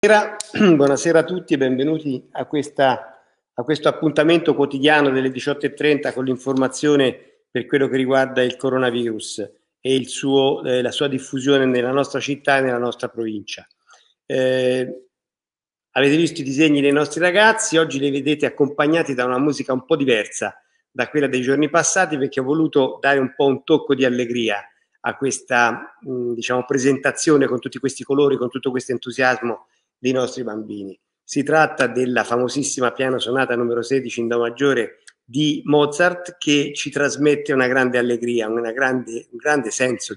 Buonasera a tutti e benvenuti a questo appuntamento quotidiano delle 18:30 con l'informazione per quello che riguarda il coronavirus e la sua diffusione nella nostra città e nella nostra provincia. Avete visto i disegni dei nostri ragazzi, oggi li vedete accompagnati da una musica un po' diversa da quella dei giorni passati, perché ho voluto dare un po' un tocco di allegria a questa presentazione con tutti questi colori, con tutto questo entusiasmo dei nostri bambini. Si tratta della famosissima piano sonata numero 16 in Do maggiore di Mozart, che ci trasmette una grande allegria, un grande senso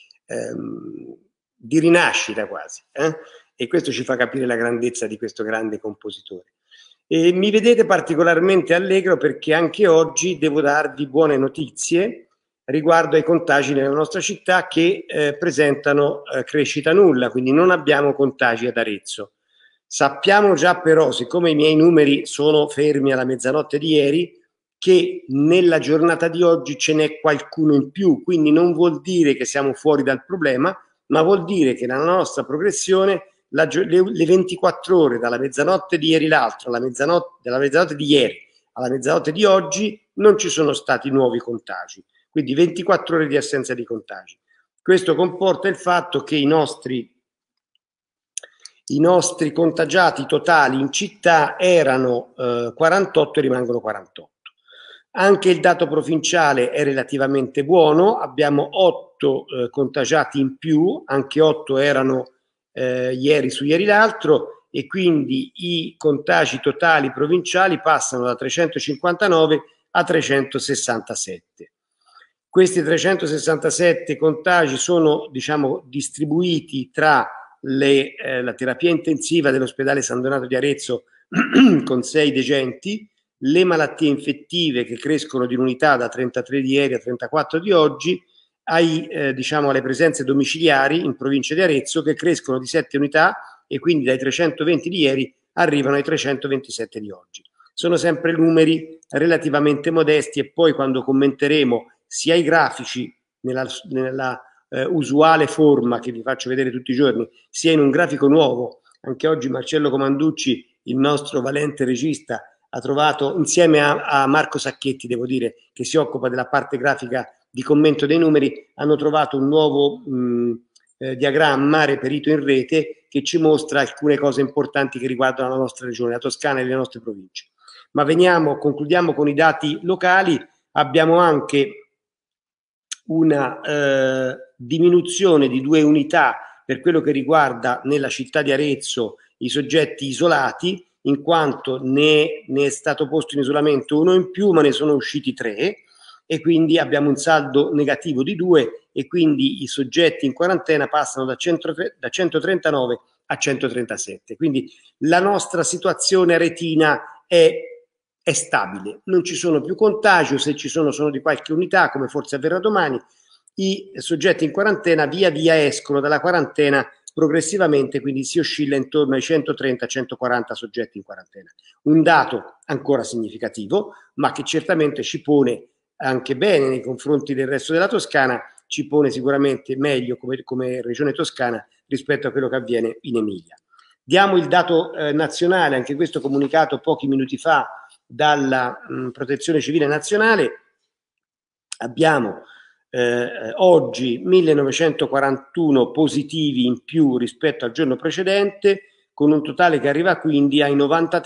di rinascita quasi, e questo ci fa capire la grandezza di questo grande compositore. E mi vedete particolarmente allegro perché anche oggi devo darvi buone notizie riguardo ai contagi nella nostra città che presentano crescita nulla, quindi non abbiamo contagi ad Arezzo. Sappiamo già però, siccome i miei numeri sono fermi alla mezzanotte di ieri, che nella giornata di oggi ce n'è qualcuno in più, quindi non vuol dire che siamo fuori dal problema, ma vuol dire che nella nostra progressione le 24 ore dalla mezzanotte di ieri l'altro, dalla mezzanotte di ieri alla mezzanotte di oggi non ci sono stati nuovi contagi, quindi 24 ore di assenza di contagi. Questo comporta il fatto che i nostri contagiati totali in città erano 48 e rimangono 48. Anche il dato provinciale è relativamente buono, abbiamo 8 contagiati in più, anche 8 erano ieri su ieri l'altro, e quindi i contagi totali provinciali passano da 359 a 367. Questi 367 contagi sono distribuiti tra la terapia intensiva dell'ospedale San Donato di Arezzo con 6 degenti, le malattie infettive che crescono di unità da 33 di ieri a 34 di oggi, alle presenze domiciliari in provincia di Arezzo che crescono di 7 unità e quindi dai 320 di ieri arrivano ai 327 di oggi. Sono sempre numeri relativamente modesti e poi quando commenteremo sia i grafici nella usuale forma che vi faccio vedere tutti i giorni, sia in un grafico nuovo. Anche oggi Marcello Comanducci, il nostro valente regista, ha trovato, insieme a Marco Sacchetti, devo dire, che si occupa della parte grafica di commento dei numeri, hanno trovato un nuovo diagramma reperito in rete che ci mostra alcune cose importanti che riguardano la nostra regione, la Toscana e le nostre province. Ma concludiamo con i dati locali. Abbiamo anche una diminuzione di 2 unità per quello che riguarda nella città di Arezzo i soggetti isolati, in quanto ne è stato posto in isolamento 1 in più, ma ne sono usciti 3 e quindi abbiamo un saldo negativo di 2 e quindi i soggetti in quarantena passano da 139 a 137. Quindi la nostra situazione aretina è stabile, non ci sono più contagi, se ci sono di qualche unità, come forse avverrà domani. I soggetti in quarantena via via escono dalla quarantena progressivamente, quindi si oscilla intorno ai 130-140 soggetti in quarantena. Un dato ancora significativo, ma che certamente ci pone anche bene nei confronti del resto della Toscana, ci pone sicuramente meglio come regione toscana rispetto a quello che avviene in Emilia. Diamo il dato nazionale, anche questo comunicato pochi minuti fa dalla Protezione Civile Nazionale. Abbiamo oggi 1941 positivi in più rispetto al giorno precedente, con un totale che arriva quindi ai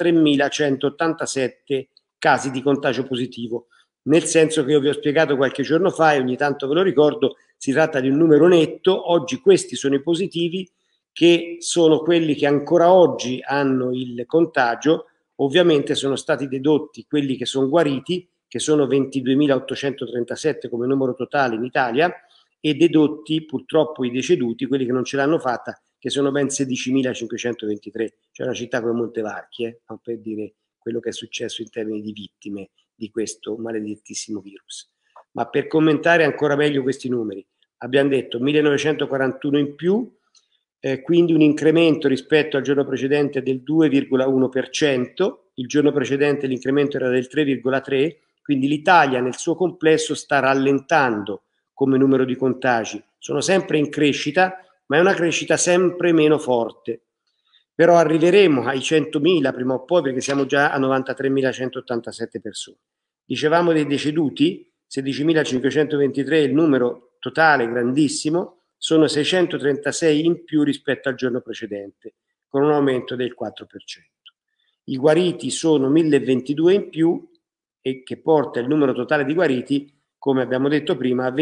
93.187 casi di contagio positivo, nel senso che io vi ho spiegato qualche giorno fa e ogni tanto ve lo ricordo, si tratta di un numero netto. Oggi questi sono i positivi, che sono quelli che ancora oggi hanno il contagio. Ovviamente sono stati dedotti quelli che sono guariti, che sono 22.837 come numero totale in Italia, e dedotti purtroppo i deceduti, quelli che non ce l'hanno fatta, che sono ben 16.523, cioè una città come Montevarchi, non per dire quello che è successo in termini di vittime di questo maledettissimo virus. Ma per commentare ancora meglio questi numeri, abbiamo detto 1941 in più, quindi un incremento rispetto al giorno precedente del 2,1%, il giorno precedente l'incremento era del 3,3%, quindi l'Italia nel suo complesso sta rallentando come numero di contagi, sono sempre in crescita, ma è una crescita sempre meno forte. però arriveremo ai 100.000 prima o poi, perché siamo già a 93.187 persone. Dicevamo dei deceduti, 16.523 è il numero totale, grandissimo, sono 636 in più rispetto al giorno precedente, con un aumento del 4%. I guariti sono 1.022 in più, e che porta il numero totale di guariti, come abbiamo detto prima, a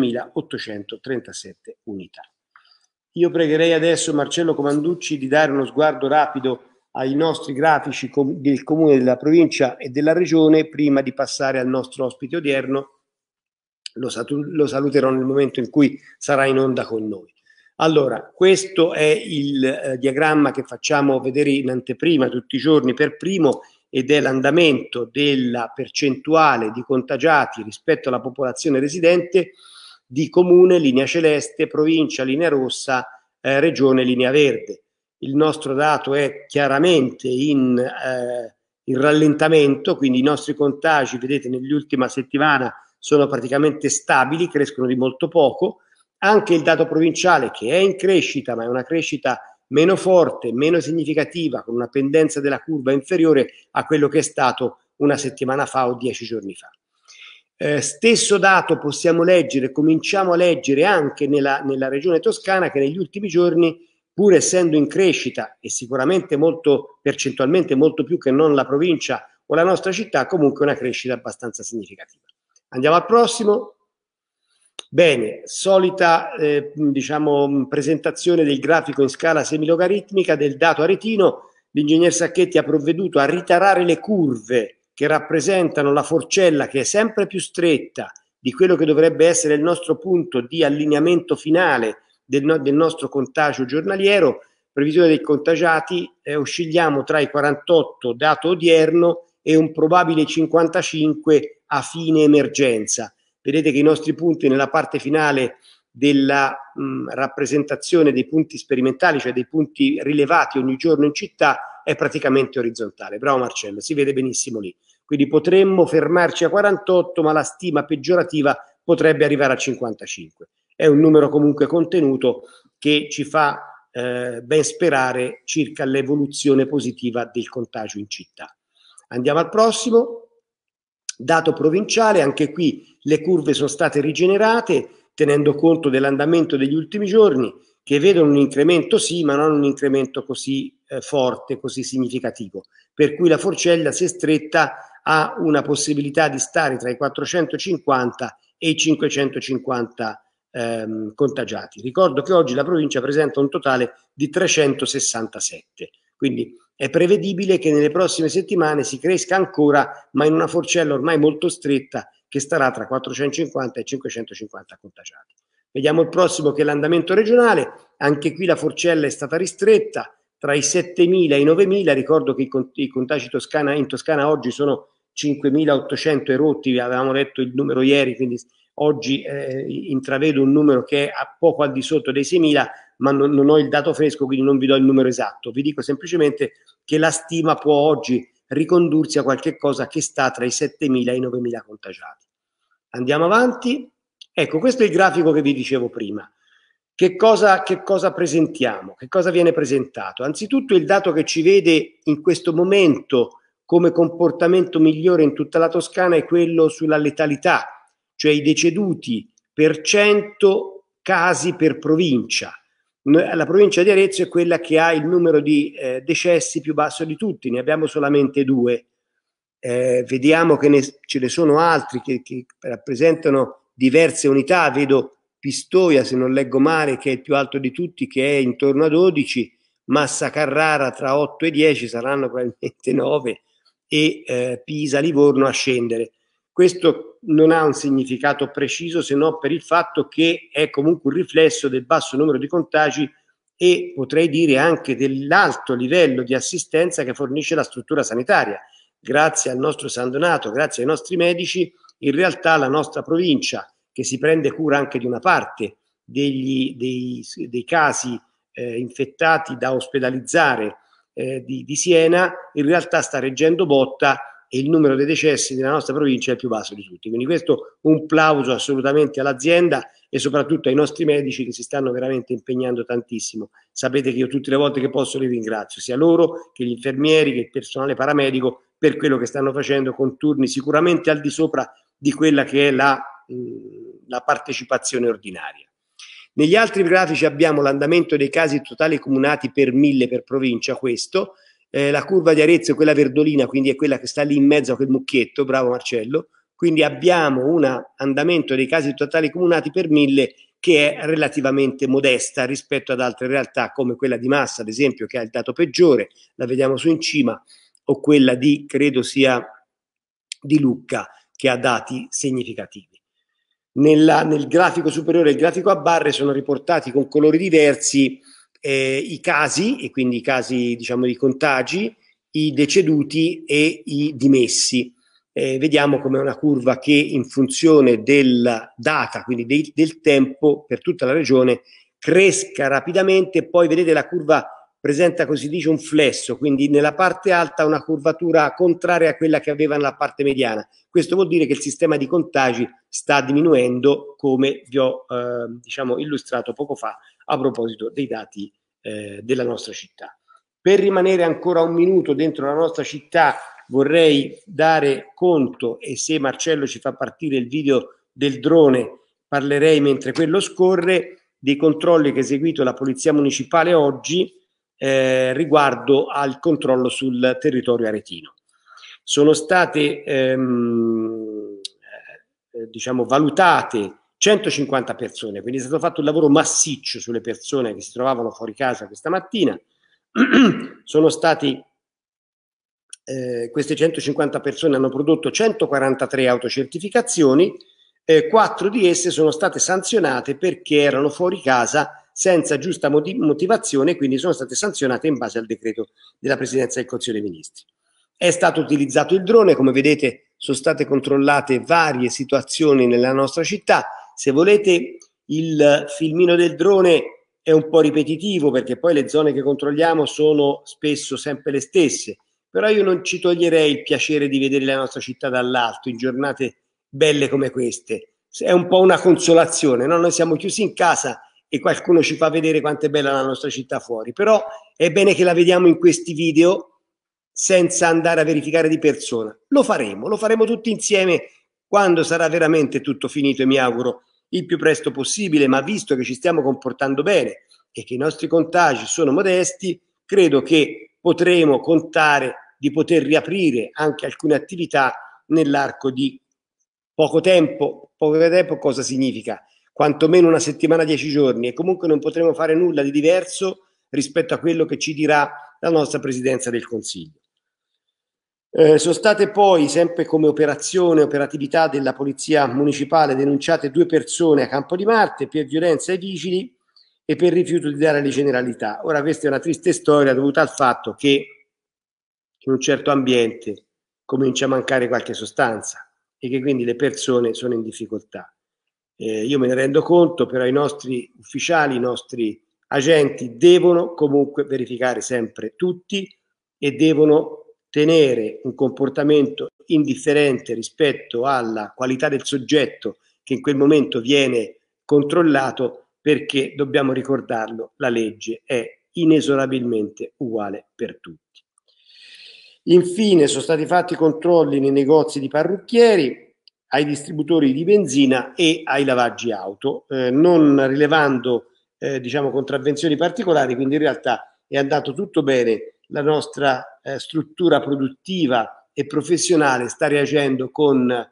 22.837 unità. Io pregherei adesso Marcello Comanducci di dare uno sguardo rapido ai nostri grafici del Comune, della provincia e della Regione prima di passare al nostro ospite odierno. Lo saluterò nel momento in cui sarà in onda con noi. Allora, questo è il diagramma che facciamo vedere in anteprima tutti i giorni per primo, ed è l'andamento della percentuale di contagiati rispetto alla popolazione residente di comune linea celeste, provincia linea rossa, regione linea verde. Il nostro dato è chiaramente in rallentamento, quindi i nostri contagi, vedete, nell'ultima settimana sono praticamente stabili, crescono di molto poco. Anche il dato provinciale, che è in crescita, ma è una crescita meno forte, meno significativa, con una pendenza della curva inferiore a quello che è stato una settimana fa o 10 giorni fa. Stesso dato possiamo leggere, cominciamo a leggere anche nella regione toscana, che negli ultimi giorni, pur essendo in crescita e sicuramente molto percentualmente molto più che non la provincia o la nostra città, comunque una crescita abbastanza significativa. Andiamo al prossimo. Bene, solita diciamo, presentazione del grafico in scala semilogaritmica del dato aretino. L'ingegner Sacchetti ha provveduto a ritarare le curve che rappresentano la forcella, che è sempre più stretta di quello che dovrebbe essere il nostro punto di allineamento finale del nostro contagio giornaliero. Previsione dei contagiati, oscilliamo tra i 48 dato odierno e un probabile 55 a fine emergenza. Vedete che i nostri punti nella parte finale della rappresentazione dei punti sperimentali, cioè dei punti rilevati ogni giorno in città, è praticamente orizzontale. Bravo Marcello, si vede benissimo lì. Quindi potremmo fermarci a 48, ma la stima peggiorativa potrebbe arrivare a 55. È un numero comunque contenuto che ci fa ben sperare circa l'evoluzione positiva del contagio in città. Andiamo al prossimo. Dato provinciale, anche qui le curve sono state rigenerate tenendo conto dell'andamento degli ultimi giorni, che vedono un incremento sì, ma non un incremento così forte, così significativo, per cui la forcella si è stretta a una possibilità di stare tra i 450 e i 550 contagiati. Ricordo che oggi la provincia presenta un totale di 367, quindi è prevedibile che nelle prossime settimane si cresca ancora, ma in una forcella ormai molto stretta che starà tra 450 e 550 contagiati. Vediamo il prossimo, che è l'andamento regionale. Anche qui la forcella è stata ristretta tra i 7.000 e i 9.000. Ricordo che i contagi in Toscana oggi sono 5.800 erotti, avevamo letto il numero ieri, quindi oggi intravedo un numero che è a poco al di sotto dei 6.000, ma non ho il dato fresco, quindi non vi do il numero esatto. Vi dico semplicemente che la stima può oggi ricondursi a qualche cosa che sta tra i 7.000 e i 9.000 contagiati. Andiamo avanti. Ecco, questo è il grafico che vi dicevo prima. Che cosa presentiamo? Che cosa viene presentato? Anzitutto il dato che ci vede in questo momento come comportamento migliore in tutta la Toscana è quello sulla letalità, cioè i deceduti per 100 casi per provincia. La provincia di Arezzo è quella che ha il numero di decessi più basso di tutti, ne abbiamo solamente 2. Vediamo che ce ne sono altri che rappresentano diverse unità. Vedo Pistoia, se non leggo male, che è il più alto di tutti, che è intorno a 12, Massa Carrara tra 8 e 10, saranno probabilmente 9, e Pisa, Livorno a scendere. Questo non ha un significato preciso, se no per il fatto che è comunque un riflesso del basso numero di contagi e potrei dire anche dell'alto livello di assistenza che fornisce la struttura sanitaria. Grazie al nostro San Donato, grazie ai nostri medici, in realtà la nostra provincia, che si prende cura anche di una parte dei casi infettati da ospedalizzare di Siena, in realtà sta reggendo botta e il numero dei decessi nella nostra provincia è il più basso di tutti. Quindi questo un plauso assolutamente all'azienda e soprattutto ai nostri medici che si stanno veramente impegnando tantissimo. Sapete che io tutte le volte che posso li ringrazio, sia loro che gli infermieri che il personale paramedico, per quello che stanno facendo con turni sicuramente al di sopra di quella che è la partecipazione ordinaria. Negli altri grafici abbiamo l'andamento dei casi totali comunati per 1000 per provincia, questo. La curva di Arezzo è quella verdolina, quindi è quella che sta lì in mezzo a quel mucchietto, bravo Marcello. Quindi abbiamo un andamento dei casi totali comunati per 1000 che è relativamente modesta rispetto ad altre realtà come quella di Massa, ad esempio, che ha il dato peggiore, la vediamo su in cima, o quella di, credo sia di Lucca, che ha dati significativi. Nel grafico superiore e il grafico a barre sono riportati con colori diversi i casi, e quindi i casi diciamo di contagi, i deceduti e i dimessi. Vediamo come una curva che in funzione della data, quindi del tempo per tutta la regione, cresca rapidamente. Poi vedete la curva presenta, così dice, un flesso, quindi nella parte alta una curvatura contraria a quella che aveva nella parte mediana. Questo vuol dire che il sistema di contagi sta diminuendo, come vi ho diciamo illustrato poco fa a proposito dei dati della nostra città. Per rimanere ancora un minuto dentro la nostra città vorrei dare conto, e se Marcello ci fa partire il video del drone parlerei mentre quello scorre, dei controlli che ha eseguito la Polizia Municipale oggi riguardo al controllo sul territorio aretino. Sono state diciamo valutate 150 persone, quindi è stato fatto un lavoro massiccio sulle persone che si trovavano fuori casa questa mattina. Sono stati queste 150 persone hanno prodotto 143 autocertificazioni, 4 di esse sono state sanzionate perché erano fuori casa senza giusta motivazione, quindi sono state sanzionate in base al decreto della Presidenza del Consiglio dei Ministri. È stato utilizzato il drone, come vedete sono state controllate varie situazioni nella nostra città. Se volete il filmino del drone è un po' ripetitivo perché poi le zone che controlliamo sono spesso sempre le stesse, però io non ci toglierei il piacere di vedere la nostra città dall'alto in giornate belle come queste. È un po' una consolazione, no? Noi siamo chiusi in casa e qualcuno ci fa vedere quanto è bella la nostra città fuori, però è bene che la vediamo in questi video senza andare a verificare di persona. Lo faremo tutti insieme quando sarà veramente tutto finito, e mi auguro il più presto possibile, ma visto che ci stiamo comportando bene e che i nostri contagi sono modesti, credo che potremo contare di poter riaprire anche alcune attività nell'arco di poco tempo. Poco tempo cosa significa? Quantomeno una settimana, 10 giorni, e comunque non potremo fare nulla di diverso rispetto a quello che ci dirà la nostra Presidenza del Consiglio. Sono state poi, sempre come operatività della Polizia Municipale, denunciate 2 persone a Campo di Marte per violenza ai vigili e per rifiuto di dare le generalità. Ora questa è una triste storia dovuta al fatto che in un certo ambiente comincia a mancare qualche sostanza e che quindi le persone sono in difficoltà. Io me ne rendo conto, però i nostri ufficiali, i nostri agenti devono comunque verificare sempre tutti e devono tenere un comportamento indifferente rispetto alla qualità del soggetto che in quel momento viene controllato, perché dobbiamo ricordarlo, la legge è inesorabilmente uguale per tutti. Infine sono stati fatti controlli nei negozi di parrucchieri, ai distributori di benzina e ai lavaggi auto, non rilevando diciamo contravvenzioni particolari, quindi in realtà è andato tutto bene. La nostra struttura produttiva e professionale sta reagendo con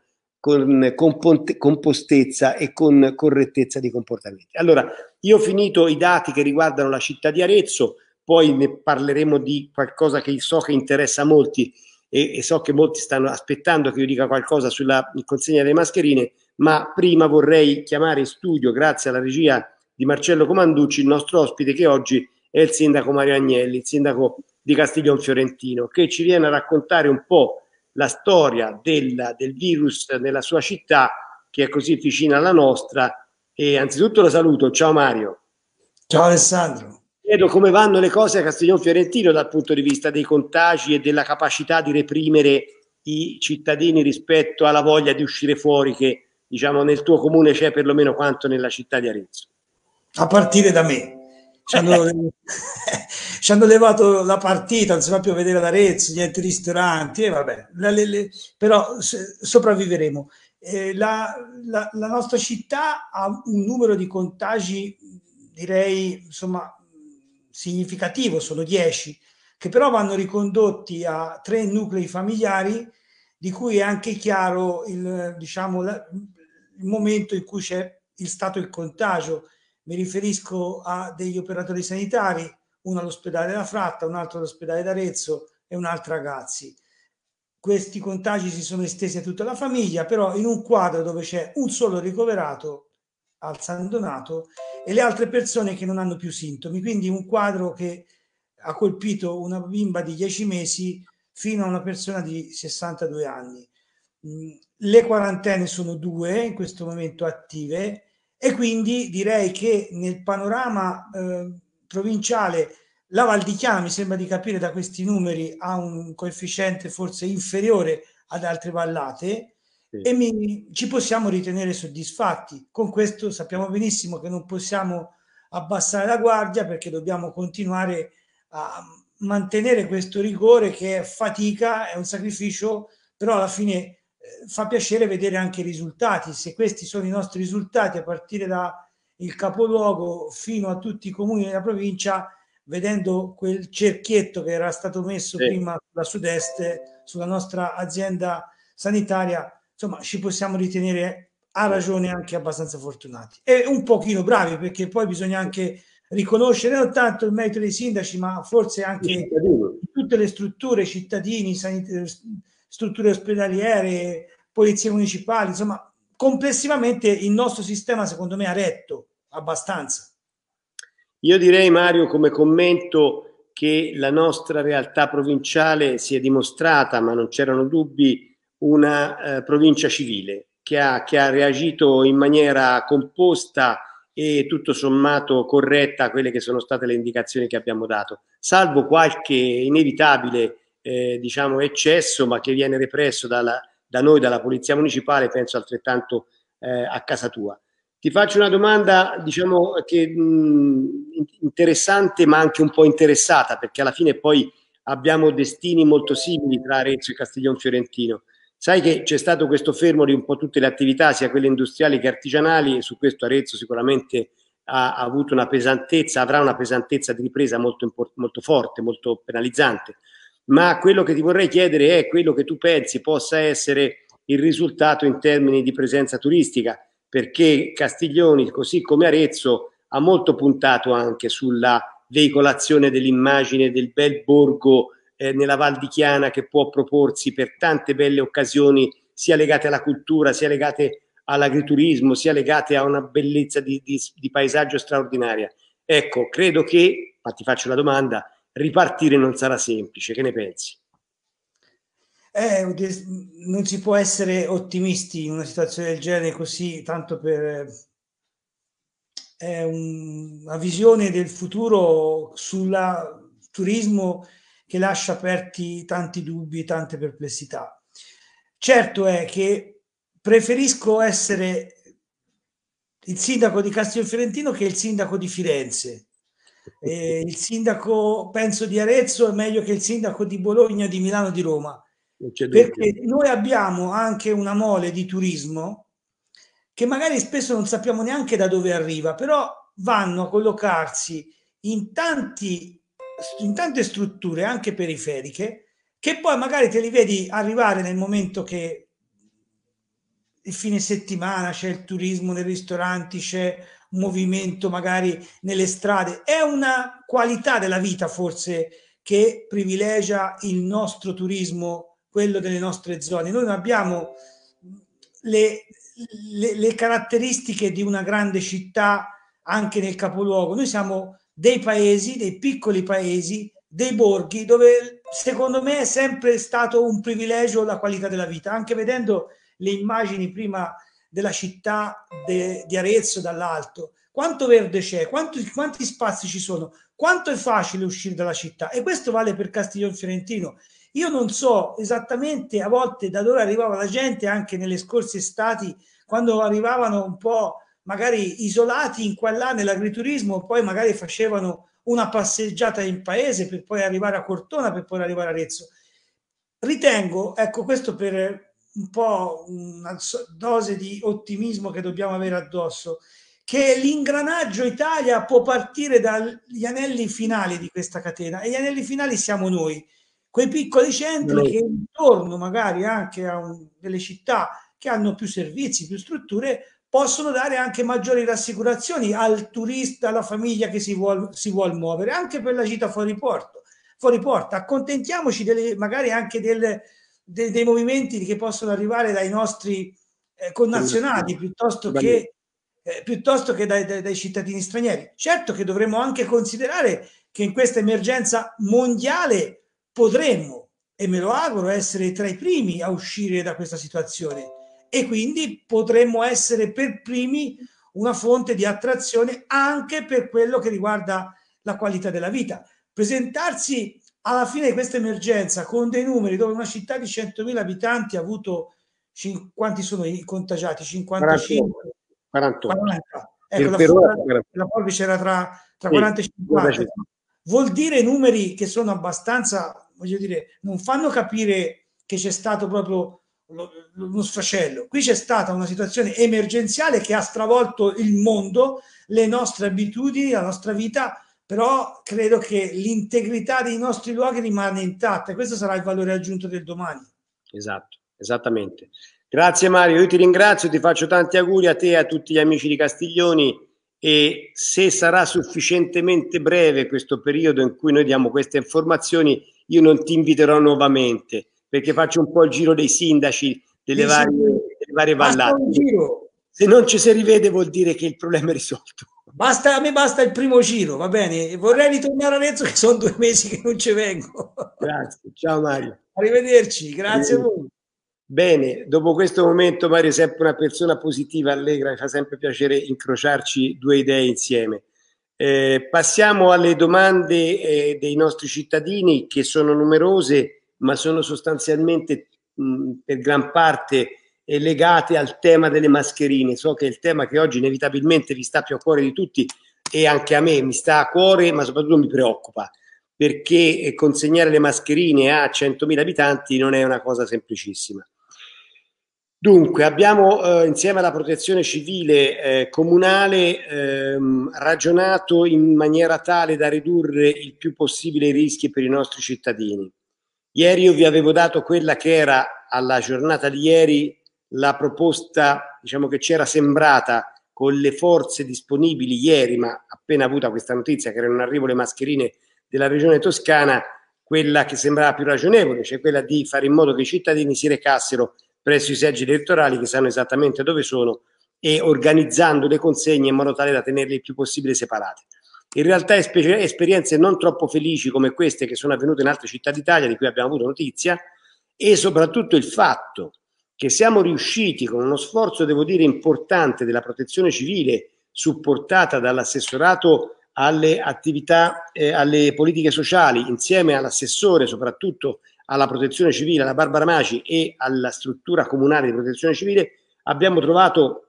compostezza e con correttezza di comportamenti. Allora, io ho finito i dati che riguardano la città di Arezzo, poi ne parleremo di qualcosa che so che interessa molti e so che molti stanno aspettando che io dica qualcosa sulla consegna delle mascherine, ma prima vorrei chiamare in studio, grazie alla regia di Marcello Comanducci, il nostro ospite che oggi è il sindaco Mario Agnelli, il sindaco di Castiglion Fiorentino, che ci viene a raccontare un po' la storia del virus nella sua città, che è così vicina alla nostra. E anzitutto lo saluto. Ciao Mario. Ciao Alessandro. Chiedo come vanno le cose a Castiglion Fiorentino dal punto di vista dei contagi e della capacità di reprimere i cittadini rispetto alla voglia di uscire fuori che, diciamo, nel tuo comune c'è perlomeno quanto nella città di Arezzo? A partire da me. Ci hanno levato la partita, non si va più a vedere ad Arezzo, niente ristoranti, e vabbè, però sopravviveremo. La nostra città ha un numero di contagi, direi, insomma, significativo, sono 10, che però vanno ricondotti a 3 nuclei familiari, di cui è anche chiaro diciamo, il momento in cui c'è stato il contagio. Mi riferisco a degli operatori sanitari, uno all'ospedale della Fratta, un altro all'ospedale d'Arezzo e un altro a Gazzi. Questi contagi si sono estesi a tutta la famiglia, però in un quadro dove c'è un solo ricoverato al San Donato e le altre persone che non hanno più sintomi, quindi un quadro che ha colpito una bimba di 10 mesi fino a una persona di 62 anni. Le quarantene sono 2 in questo momento attive, e quindi direi che nel panorama provinciale la Val di Chiana, mi sembra di capire da questi numeri, ha un coefficiente forse inferiore ad altre vallate, sì, e ci possiamo ritenere soddisfatti. Con questo sappiamo benissimo che non possiamo abbassare la guardia, perché dobbiamo continuare a mantenere questo rigore, che è fatica, è un sacrificio, però alla fine fa piacere vedere anche i risultati. Se questi sono i nostri risultati, a partire dal capoluogo fino a tutti i comuni della provincia, vedendo quel cerchietto che era stato messo prima da sud-est sulla nostra azienda sanitaria, insomma, ci possiamo ritenere a ragione anche abbastanza fortunati e un pochino bravi, perché poi bisogna anche riconoscere non tanto il merito dei sindaci, ma forse anche tutte le strutture, cittadini, strutture ospedaliere, polizie municipali, insomma, complessivamente il nostro sistema secondo me ha retto abbastanza. Io direi, Mario, come commento, che la nostra realtà provinciale si è dimostrata, ma non c'erano dubbi, una provincia civile che ha reagito in maniera composta e tutto sommato corretta a quelle che sono state le indicazioni che abbiamo dato, salvo qualche inevitabile diciamo eccesso, ma che viene represso da noi, dalla Polizia Municipale, penso altrettanto a casa tua. Ti faccio una domanda, diciamo, che interessante ma anche un po' interessata, perché alla fine poi abbiamo destini molto simili tra Arezzo e Castiglion Fiorentino. Sai che c'è stato questo fermo di un po' tutte le attività, sia quelle industriali che artigianali, e su questo Arezzo sicuramente ha avuto una pesantezza, avrà una pesantezza di ripresa molto forte, molto penalizzante. Ma quello che ti vorrei chiedere è quello che tu pensi possa essere il risultato in termini di presenza turistica, perché Castiglioni, così come Arezzo, ha molto puntato anche sulla veicolazione dell'immagine del bel borgo nella Val di Chiana, che può proporsi per tante belle occasioni, sia legate alla cultura, sia legate all'agriturismo, sia legate a una bellezza di paesaggio straordinaria. Ecco, credo che, ma ti faccio la domanda, ripartire non sarà semplice, che ne pensi? Non si può essere ottimisti in una situazione del genere, così tanto per una visione del futuro sul turismo che lascia aperti tanti dubbi e tante perplessità. Certo è che preferisco essere il sindaco di Castelfiorentino che il sindaco di Firenze. Il sindaco, penso, di Arezzo è meglio che il sindaco di Bologna, di Milano, di Roma, perché noi abbiamo anche una mole di turismo che magari spesso non sappiamo neanche da dove arriva, però vanno a collocarsi in tante strutture anche periferiche, che poi magari te li vedi arrivare nel momento che il fine settimana c'è il turismo nei ristoranti, c'è un movimento magari nelle strade. È una qualità della vita forse che privilegia il nostro turismo, quello delle nostre zone. Noi non abbiamo le caratteristiche di una grande città anche nel capoluogo. Noi siamo dei paesi, dei piccoli paesi, dei borghi, dove secondo me è sempre stato un privilegio la qualità della vita, anche vedendo le immagini prima della città di Arezzo dall'alto. Quanto verde c'è, quanti spazi ci sono, quanto è facile uscire dalla città. E questo vale per Castiglion Fiorentino. Io non so esattamente a volte da dove arrivava la gente, anche nelle scorse estati, quando arrivavano un po' magari isolati in qua e là nell'agriturismo, poi magari facevano una passeggiata in paese per poi arrivare a Cortona, per poi arrivare a Arezzo. Ritengo, ecco, questo per un po' una dose di ottimismo che dobbiamo avere addosso, che l'ingranaggio Italia può partire dagli anelli finali di questa catena, e gli anelli finali siamo noi, quei piccoli centri che intorno magari anche a delle città che hanno più servizi, più strutture, possono dare anche maggiori rassicurazioni al turista, alla famiglia che si vuol muovere, anche per la gita fuori porto. Fuori porta, accontentiamoci magari anche dei movimenti che possono arrivare dai nostri connazionali piuttosto che dai cittadini stranieri. Certo che dovremmo anche considerare che in questa emergenza mondiale potremmo, e me lo auguro, essere tra i primi a uscire da questa situazione, e quindi potremmo essere per primi una fonte di attrazione anche per quello che riguarda la qualità della vita. Presentarsi alla fine di questa emergenza con dei numeri dove una città di 100.000 abitanti ha avuto, quanti sono i contagiati? 55? 48. 40. Ecco, la forbice era tra 40 e 50. Vuol dire numeri che sono abbastanza, voglio dire, non fanno capire che c'è stato proprio uno sfracello. Qui c'è stata una situazione emergenziale che ha stravolto il mondo, le nostre abitudini, la nostra vita, però credo che l'integrità dei nostri luoghi rimane intatta, e questo sarà il valore aggiunto del domani. Esatto, esattamente. Grazie Mario, io ti ringrazio, ti faccio tanti auguri a te e a tutti gli amici di Castiglioni, e se sarà sufficientemente breve questo periodo in cui noi diamo queste informazioni, io non ti inviterò nuovamente, perché faccio un po' il giro dei sindaci delle varie vallate. Se non ci si rivede vuol dire che il problema è risolto. A me basta il primo giro, va bene? Vorrei ritornare a Arezzo, che sono 2 mesi che non ci vengo. Grazie, ciao Mario. Arrivederci, grazie a voi. Bene, dopo questo momento Mario è sempre una persona positiva, allegra, mi fa sempre piacere incrociarci due idee insieme. Passiamo alle domande dei nostri cittadini, che sono numerose, ma sono sostanzialmente per gran parte legate al tema delle mascherine. So che è il tema che oggi inevitabilmente vi sta più a cuore di tutti, e anche a me mi sta a cuore, ma soprattutto mi preoccupa, perché consegnare le mascherine a 100.000 abitanti non è una cosa semplicissima. Dunque, abbiamo insieme alla Protezione Civile comunale ragionato in maniera tale da ridurre il più possibile i rischi per i nostri cittadini. Ieri io vi avevo dato quella che era, alla giornata di ieri, la proposta, diciamo, che ci era sembrata, con le forze disponibili ieri, ma appena avuta questa notizia che erano in arrivo le mascherine della Regione Toscana, quella che sembrava più ragionevole, cioè quella di fare in modo che i cittadini si recassero presso i seggi elettorali, che sanno esattamente dove sono, e organizzando le consegne in modo tale da tenerle il più possibile separate. In realtà esperienze non troppo felici come queste che sono avvenute in altre città d'Italia, di cui abbiamo avuto notizia, e soprattutto il fatto che siamo riusciti, con uno sforzo, devo dire, importante della Protezione Civile, supportata dall'assessorato alle attività, alle politiche sociali, insieme all'assessore soprattutto alla Protezione Civile, alla Barbara Maci, e alla struttura comunale di Protezione Civile, abbiamo trovato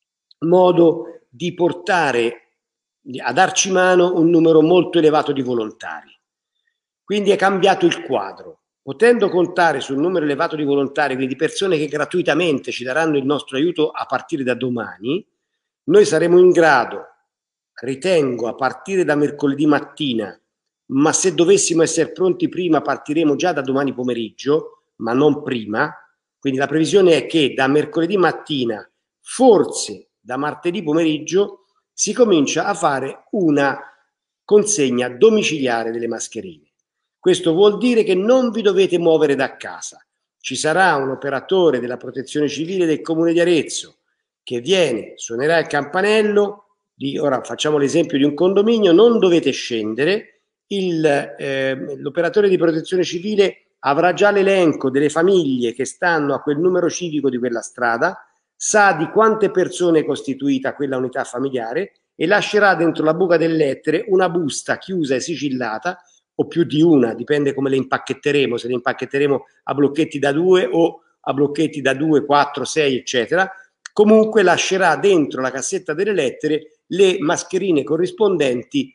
modo di portare a darci mano un numero molto elevato di volontari. Quindi è cambiato il quadro. Potendo contare sul numero elevato di volontari, quindi di persone che gratuitamente ci daranno il nostro aiuto a partire da domani, noi saremo in grado, ritengo, a partire da mercoledì mattina, ma se dovessimo essere pronti prima partiremo già da domani pomeriggio, ma non prima. Quindi la previsione è che da mercoledì mattina, forse da martedì pomeriggio, si comincia a fare una consegna domiciliare delle mascherine. Questo vuol dire che non vi dovete muovere da casa. Ci sarà un operatore della Protezione Civile del Comune di Arezzo che viene, suonerà il campanello, ora facciamo l'esempio di un condominio, non dovete scendere, l'operatore di Protezione Civile avrà già l'elenco delle famiglie che stanno a quel numero civico di quella strada, sa di quante persone è costituita quella unità familiare, e lascerà dentro la buca delle lettere una busta chiusa e sigillata o più di una, dipende come le impacchetteremo, se le impacchetteremo a blocchetti da 2 o a blocchetti da 2, 4, 6, eccetera. Comunque lascerà dentro la cassetta delle lettere le mascherine corrispondenti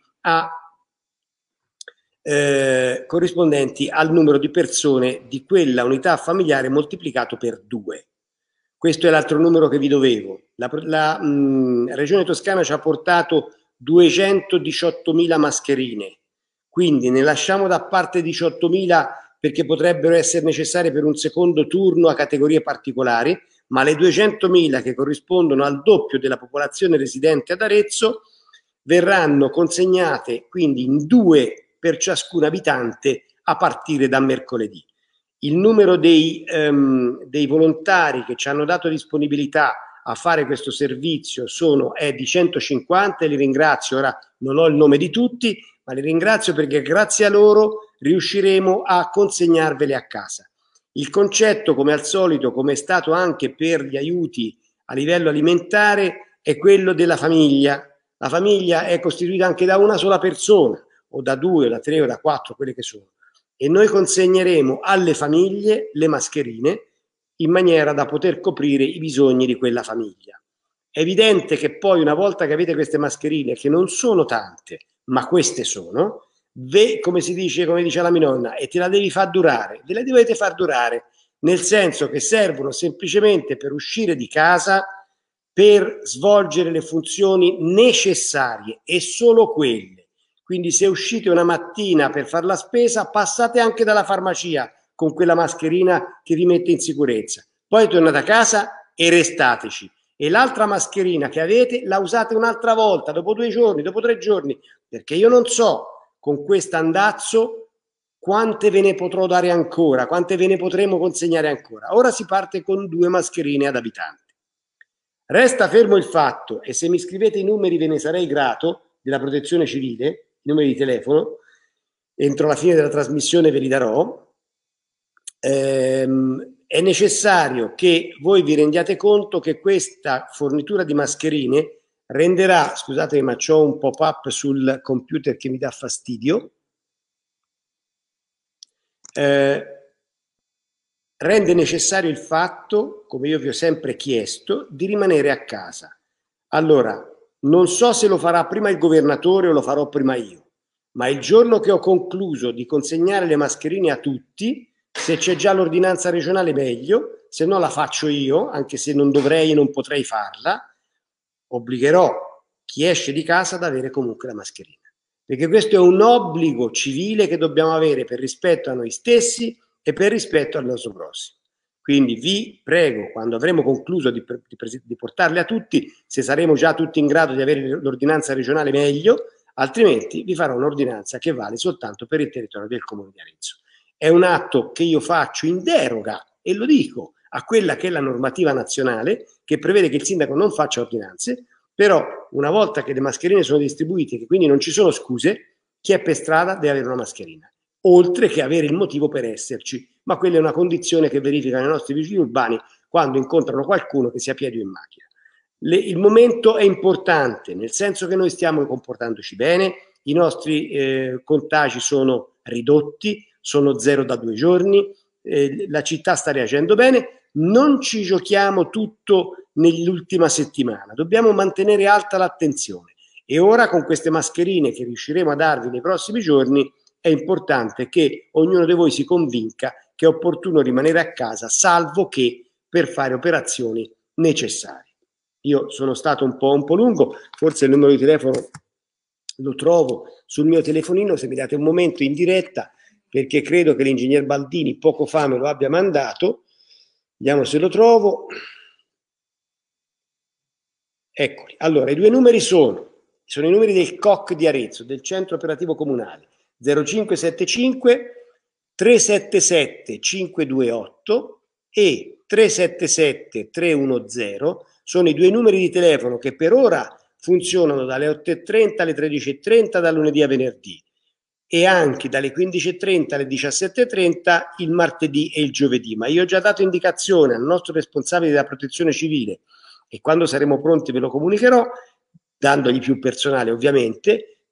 al numero di persone di quella unità familiare moltiplicato per 2. Questo è l'altro numero che vi dovevo. La Regione Toscana ci ha portato 218.000 mascherine, quindi ne lasciamo da parte 18.000 perché potrebbero essere necessarie per un secondo turno a categorie particolari, ma le 200.000 che corrispondono al doppio della popolazione residente ad Arezzo verranno consegnate quindi in 2 per ciascun abitante a partire da mercoledì. Il numero dei volontari che ci hanno dato disponibilità a fare questo servizio è di 150 e li ringrazio. Ora non ho il nome di tutti, ma li ringrazio perché grazie a loro riusciremo a consegnarvele a casa. Il concetto, come al solito, come è stato anche per gli aiuti a livello alimentare, è quello della famiglia. La famiglia è costituita anche da una sola persona, o da 2, o da 3, o da 4, quelle che sono. E noi consegneremo alle famiglie le mascherine in maniera da poter coprire i bisogni di quella famiglia. È evidente che poi, una volta che avete queste mascherine, che non sono tante, ma queste sono, come dice la mia nonna, e te la devi far durare, ve la dovete far durare, nel senso che servono semplicemente per uscire di casa, per svolgere le funzioni necessarie e solo quelle. Quindi se uscite una mattina per fare la spesa, passate anche dalla farmacia con quella mascherina che vi mette in sicurezza. Poi tornate a casa e restateci. E l'altra mascherina che avete la usate un'altra volta, dopo 2 giorni, dopo 3 giorni, perché io non so con questo andazzo quante ve ne potrò dare ancora, quante ve ne potremo consegnare ancora. Ora si parte con 2 mascherine ad abitante. Resta fermo il fatto, e se mi scrivete i numeri ve ne sarei grato, della Protezione Civile, i numeri di telefono, entro la fine della trasmissione ve li darò. È necessario che voi vi rendiate conto che questa fornitura di mascherine renderà, scusate ma c'ho un pop-up sul computer che mi dà fastidio, rende necessario il fatto, come io vi ho sempre chiesto, di rimanere a casa. Allora, non so se lo farà prima il governatore o lo farò prima io, ma il giorno che ho concluso di consegnare le mascherine a tutti, se c'è già l'ordinanza regionale meglio, se no la faccio io, anche se non dovrei e non potrei farla, obbligherò chi esce di casa ad avere comunque la mascherina. Perché questo è un obbligo civile che dobbiamo avere per rispetto a noi stessi e per rispetto al nostro prossimo. Quindi vi prego, quando avremo concluso di portarle a tutti, se saremo già tutti in grado di avere l'ordinanza regionale meglio, altrimenti vi farò un'ordinanza che vale soltanto per il territorio del Comune di Arezzo. È un atto che io faccio in deroga, e lo dico, a quella che è la normativa nazionale, che prevede che il sindaco non faccia ordinanze, però una volta che le mascherine sono distribuite, che quindi non ci sono scuse, chi è per strada deve avere una mascherina, oltre che avere il motivo per esserci, ma quella è una condizione che verificano i nostri vigili urbani quando incontrano qualcuno che sia a piedi o in macchina. Il momento è importante, nel senso che noi stiamo comportandoci bene, i nostri contagi sono ridotti, sono 0 da 2 giorni, la città sta reagendo bene, non ci giochiamo tutto nell'ultima settimana, dobbiamo mantenere alta l'attenzione e ora con queste mascherine che riusciremo a darvi nei prossimi giorni è importante che ognuno di voi si convinca che è opportuno rimanere a casa, salvo che per fare operazioni necessarie. Io sono stato un po' lungo, forse il numero di telefono lo trovo sul mio telefonino, se mi date un momento in diretta, perché credo che l'ingegner Baldini poco fa me lo abbia mandato. Vediamo se lo trovo. Eccoli. Allora, i 2 numeri sono i numeri del COC di Arezzo, del Centro Operativo Comunale, 0575 377 528 e 377 310. Sono i 2 numeri di telefono che per ora funzionano dalle 8:30 alle 13:30 da lunedì a venerdì e anche dalle 15:30 alle 17:30 il martedì e il giovedì, ma io ho già dato indicazione al nostro responsabile della Protezione Civile e quando saremo pronti ve lo comunicherò, dandogli più personale ovviamente,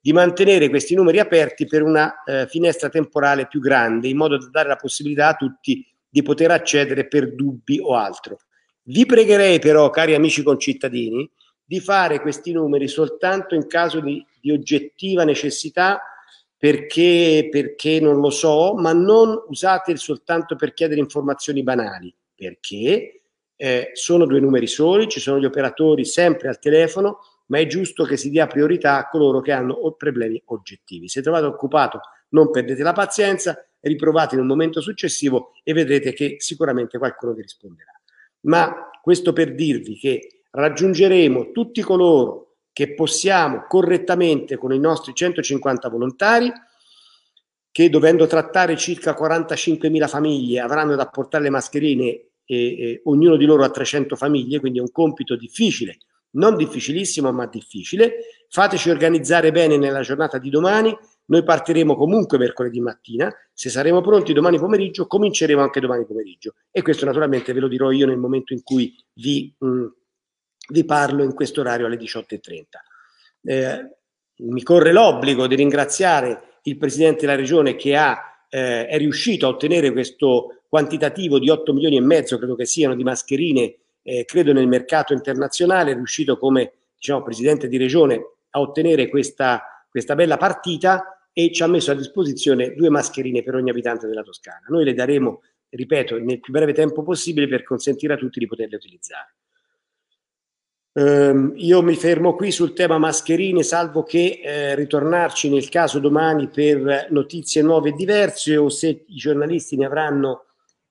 di mantenere questi numeri aperti per una finestra temporale più grande, in modo da dare la possibilità a tutti di poter accedere per dubbi o altro. Vi pregherei però, cari amici concittadini, di fare questi numeri soltanto in caso di oggettiva necessità, perché non lo so, ma non usate soltanto per chiedere informazioni banali, perché sono 2 numeri soli, ci sono gli operatori sempre al telefono, ma è giusto che si dia priorità a coloro che hanno problemi oggettivi. Se trovate occupato, non perdete la pazienza, riprovate in un momento successivo e vedrete che sicuramente qualcuno vi risponderà. Ma questo per dirvi che raggiungeremo tutti coloro che possiamo correttamente con i nostri 150 volontari, che dovendo trattare circa 45.000 famiglie avranno da portare le mascherine e ognuno di loro ha 300 famiglie, quindi è un compito difficile, non difficilissimo ma difficile. Fateci organizzare bene nella giornata di domani. Noi partiremo comunque mercoledì mattina, se saremo pronti domani pomeriggio cominceremo anche domani pomeriggio, e questo naturalmente ve lo dirò io nel momento in cui vi parlo in questo orario alle 18:30. Mi corre l'obbligo di ringraziare il Presidente della Regione che è riuscito a ottenere questo quantitativo di 8 milioni e mezzo, credo che siano, di mascherine, credo nel mercato internazionale. È riuscito come, diciamo, Presidente di Regione a ottenere questa bella partita e ci ha messo a disposizione 2 mascherine per ogni abitante della Toscana. Noi le daremo, ripeto, nel più breve tempo possibile per consentire a tutti di poterle utilizzare. Io mi fermo qui sul tema mascherine, salvo che ritornarci nel caso domani per notizie nuove e diverse, o se i giornalisti ne avranno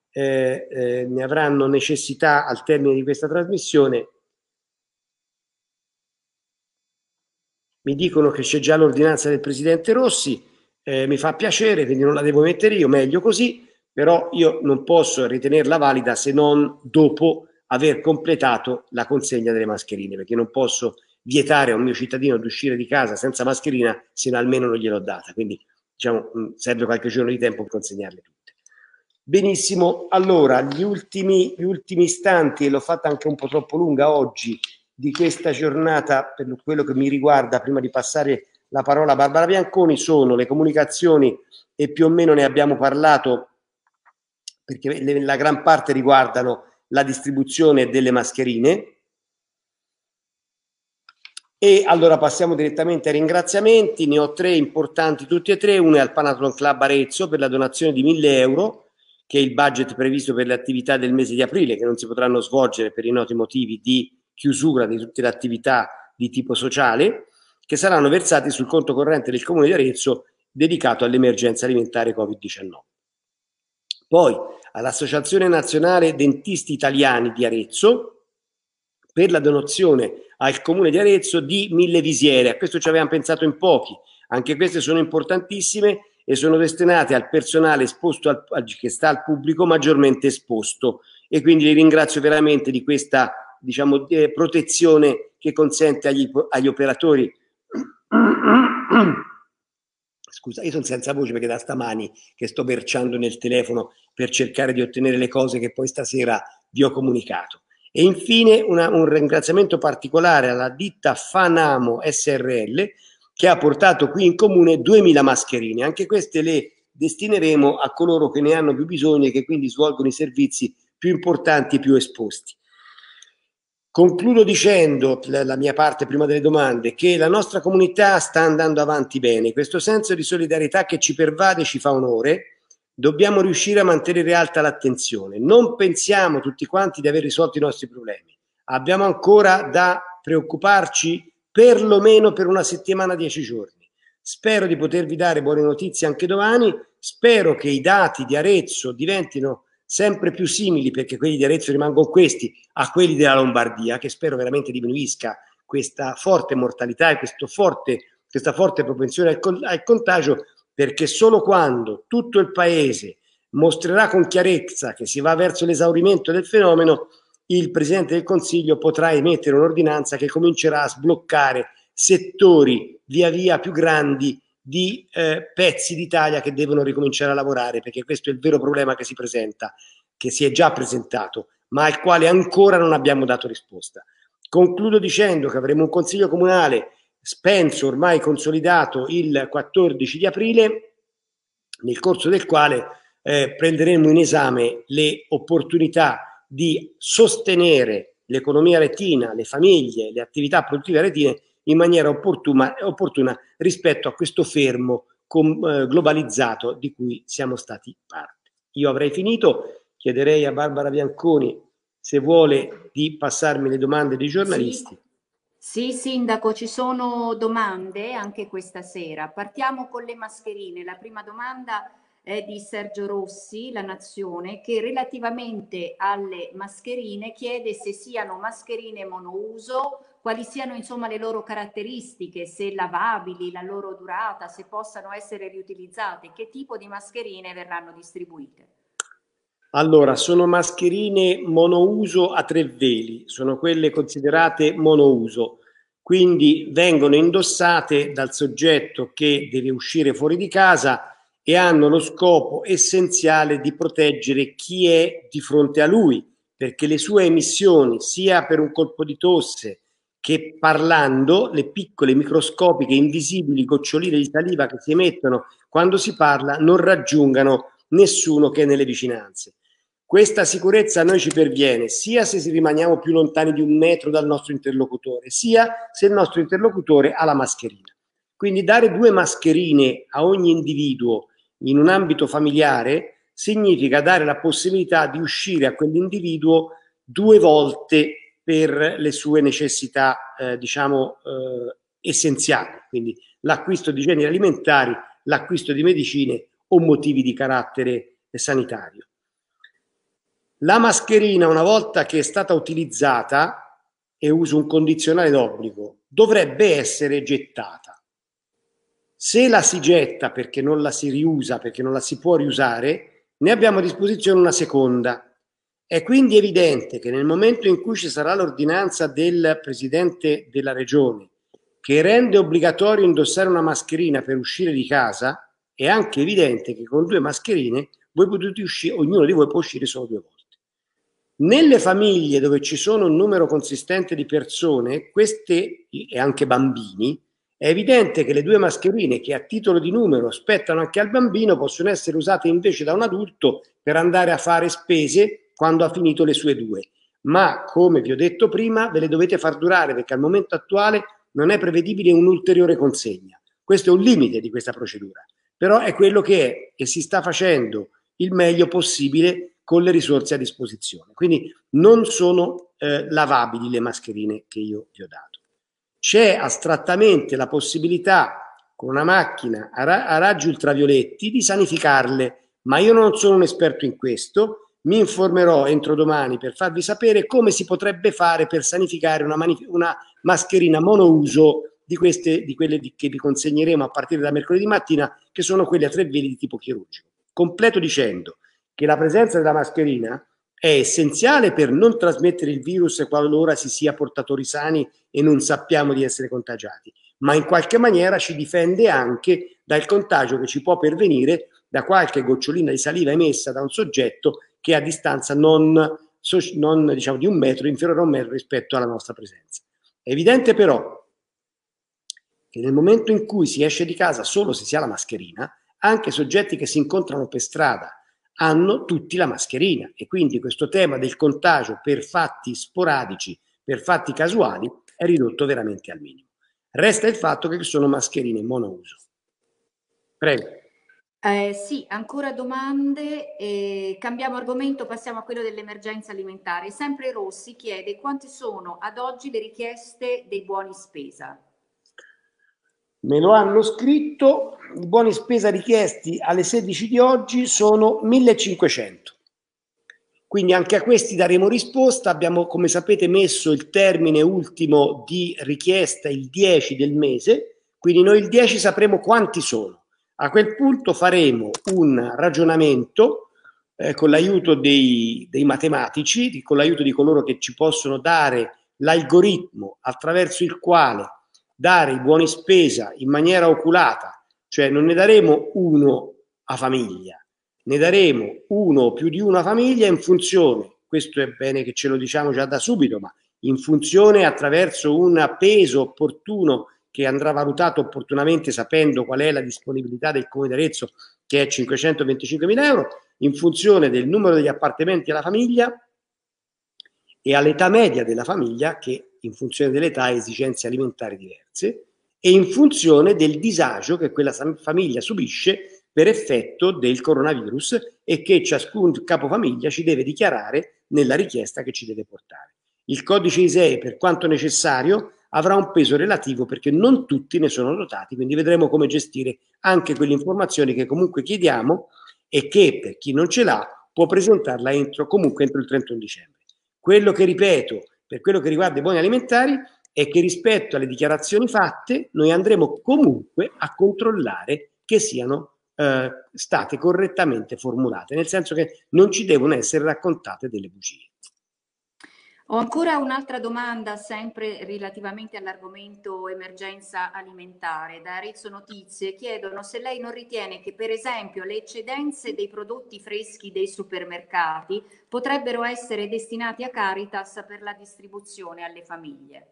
necessità al termine di questa trasmissione. Mi dicono che c'è già l'ordinanza del Presidente Rossi, mi fa piacere, quindi non la devo mettere io, meglio così, però io non posso ritenerla valida se non dopo aver completato la consegna delle mascherine, perché non posso vietare a un mio cittadino di uscire di casa senza mascherina se almeno non gliel'ho data, quindi diciamo serve qualche giorno di tempo per consegnarle tutte. Benissimo, allora gli ultimi istanti, e l'ho fatta anche un po' troppo lunga oggi, di questa giornata per quello che mi riguarda, prima di passare la parola a Barbara Bianconi, sono le comunicazioni, e più o meno ne abbiamo parlato perché la gran parte riguardano la distribuzione delle mascherine. E allora passiamo direttamente ai ringraziamenti. Ne ho 3 importanti tutti e 3. Uno è al Panathlon Club Arezzo per la donazione di 1.000 euro, che è il budget previsto per le attività del mese di aprile, che non si potranno svolgere per i noti motivi di chiusura di tutte le attività di tipo sociale, che saranno versati sul conto corrente del Comune di Arezzo dedicato all'emergenza alimentare Covid-19. Poi all'Associazione Nazionale Dentisti Italiani di Arezzo per la donazione al Comune di Arezzo di 1.000 visiere. A questo ci avevamo pensato in pochi, anche queste sono importantissime e sono destinate al personale esposto che sta al pubblico maggiormente esposto, e quindi li ringrazio veramente di questa, diciamo, protezione che consente agli operatori. Scusa, io sono senza voce perché da stamani che sto berciando nel telefono per cercare di ottenere le cose che poi stasera vi ho comunicato. E infine un ringraziamento particolare alla ditta Fanamo SRL, che ha portato qui in comune 2.000 mascherine. Anche queste le destineremo a coloro che ne hanno più bisogno e che quindi svolgono i servizi più importanti e più esposti. Concludo dicendo, la mia parte prima delle domande, che la nostra comunità sta andando avanti bene. Questo senso di solidarietà che ci pervade ci fa onore. Dobbiamo riuscire a mantenere alta l'attenzione. Non pensiamo tutti quanti di aver risolto i nostri problemi. Abbiamo ancora da preoccuparci perlomeno per una settimana, 10 giorni. Spero di potervi dare buone notizie anche domani. Spero che i dati di Arezzo diventino sempre più simili, perché quelli di Arezzo rimangono questi, a quelli della Lombardia, che spero veramente diminuisca questa forte mortalità e questa forte propensione al contagio, perché solo quando tutto il paese mostrerà con chiarezza che si va verso l'esaurimento del fenomeno, il Presidente del Consiglio potrà emettere un'ordinanza che comincerà a sbloccare settori via via più grandi di pezzi d'Italia che devono ricominciare a lavorare, perché questo è il vero problema che si presenta, che si è già presentato, ma al quale ancora non abbiamo dato risposta. Concludo dicendo che avremo un Consiglio Comunale penso ormai consolidato il 14 di aprile, nel corso del quale prenderemo in esame le opportunità di sostenere l'economia retina, le famiglie, le attività produttive retine in maniera opportuna rispetto a questo fermo globalizzato di cui siamo stati parte. Io avrei finito, chiederei a Barbara Bianconi se vuole di passarmi le domande dei giornalisti. Sì, Sindaco, ci sono domande anche questa sera. Partiamo con le mascherine. La prima domanda è di Sergio Rossi, La Nazione, che relativamente alle mascherine chiede se siano mascherine monouso, quali siano insomma le loro caratteristiche, se lavabili, la loro durata, se possano essere riutilizzate, che tipo di mascherine verranno distribuite. Allora, sono mascherine monouso a 3 veli, sono quelle considerate monouso, quindi vengono indossate dal soggetto che deve uscire fuori di casa e hanno lo scopo essenziale di proteggere chi è di fronte a lui, perché le sue emissioni, sia per un colpo di tosse che parlando, le piccole, microscopiche, invisibili goccioline di saliva che si emettono quando si parla, non raggiungano nessuno che è nelle vicinanze. Questa sicurezza a noi ci perviene sia se rimaniamo più lontani di 1 metro dal nostro interlocutore, sia se il nostro interlocutore ha la mascherina. Quindi dare 2 mascherine a ogni individuo in un ambito familiare significa dare la possibilità di uscire a quell'individuo 2 volte per le sue necessità, essenziali, quindi l'acquisto di generi alimentari, l'acquisto di medicine o motivi di carattere sanitario. La mascherina, una volta che è stata utilizzata, e uso un condizionale d'obbligo, dovrebbe essere gettata. Se la si getta perché non la si riusa, perché non la si può riusare, ne abbiamo a disposizione una seconda. È quindi evidente che nel momento in cui ci sarà l'ordinanza del Presidente della Regione che rende obbligatorio indossare una mascherina per uscire di casa, è anche evidente che con 2 mascherine voi potete uscire, ognuno di voi può uscire solo 2 volte. Nelle famiglie dove ci sono un numero consistente di persone, queste e anche bambini, è evidente che le 2 mascherine che a titolo di numero spettano anche al bambino possono essere usate invece da un adulto per andare a fare spese quando ha finito le sue 2. Ma come vi ho detto prima, ve le dovete far durare perché al momento attuale non è prevedibile un'ulteriore consegna. Questo è un limite di questa procedura, però è quello che è e si sta facendo il meglio possibile con le risorse a disposizione. Quindi non sono lavabili le mascherine che io vi ho dato. C'è astrattamente la possibilità con una macchina a raggi ultravioletti di sanificarle, ma io non sono un esperto in questo, mi informerò entro domani per farvi sapere come si potrebbe fare per sanificare una mascherina monouso di quelle che vi consegneremo a partire da mercoledì mattina, che sono quelle a 3 veli di tipo chirurgico. Completo dicendo che la presenza della mascherina è essenziale per non trasmettere il virus qualora si sia portatori sani e non sappiamo di essere contagiati, ma in qualche maniera ci difende anche dal contagio che ci può pervenire da qualche gocciolina di saliva emessa da un soggetto che è a distanza non diciamo di 1 metro, inferiore a 1 metro rispetto alla nostra presenza. È evidente però che nel momento in cui si esce di casa solo se si ha la mascherina, anche soggetti che si incontrano per strada hanno tutti la mascherina e quindi questo tema del contagio per fatti sporadici, per fatti casuali, è ridotto veramente al minimo. Resta il fatto che sono mascherine monouso. Prego. Sì, ancora domande. Cambiamo argomento, passiamo a quello dell'emergenza alimentare. Sempre Rossi chiede quante sono ad oggi le richieste dei buoni spesa. Me lo hanno scritto, i buoni spesa richiesti alle 16 di oggi sono 1500. Quindi anche a questi daremo risposta. Abbiamo, come sapete, messo il termine ultimo di richiesta il 10 del mese, quindi noi il 10 sapremo quanti sono. A quel punto faremo un ragionamento con l'aiuto dei matematici, con l'aiuto di coloro che ci possono dare l'algoritmo attraverso il quale dare i buoni spesa in maniera oculata, cioè non ne daremo uno a famiglia, ne daremo uno o più di una famiglia in funzione, questo è bene che ce lo diciamo già da subito, ma in funzione attraverso un peso opportuno che andrà valutato opportunamente sapendo qual è la disponibilità del Comune di Arezzo, che è 525.000 euro, in funzione del numero degli appartamenti alla famiglia e all'età media della famiglia, che in funzione dell'età ha esigenze alimentari diverse, e in funzione del disagio che quella famiglia subisce per effetto del coronavirus e che ciascun capofamiglia ci deve dichiarare nella richiesta che ci deve portare. Il codice ISEE, per quanto necessario, avrà un peso relativo perché non tutti ne sono dotati, quindi vedremo come gestire anche quelle informazioni che comunque chiediamo e che per chi non ce l'ha può presentarla comunque entro il 31 dicembre. Quello che ripeto, per quello che riguarda i buoni alimentari, è che rispetto alle dichiarazioni fatte noi andremo comunque a controllare che siano state correttamente formulate, nel senso che non ci devono essere raccontate delle bugie. Ho ancora un'altra domanda, sempre relativamente all'argomento emergenza alimentare. Da Arezzo Notizie chiedono se lei non ritiene che, per esempio, le eccedenze dei prodotti freschi dei supermercati potrebbero essere destinati a Caritas per la distribuzione alle famiglie.